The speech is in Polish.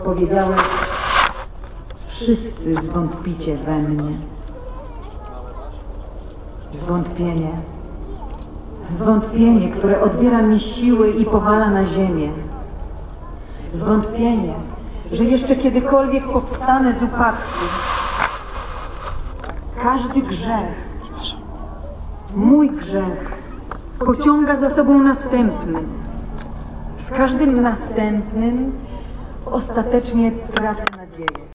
Powiedziałeś: wszyscy zwątpicie we mnie. Zwątpienie, które odbiera mi siły i powala na ziemię. Zwątpienie, że jeszcze kiedykolwiek powstanę z upadku. Każdy grzech, mój grzech, pociąga za sobą następny. Z każdym następnym ostatecznie tracę nadzieję.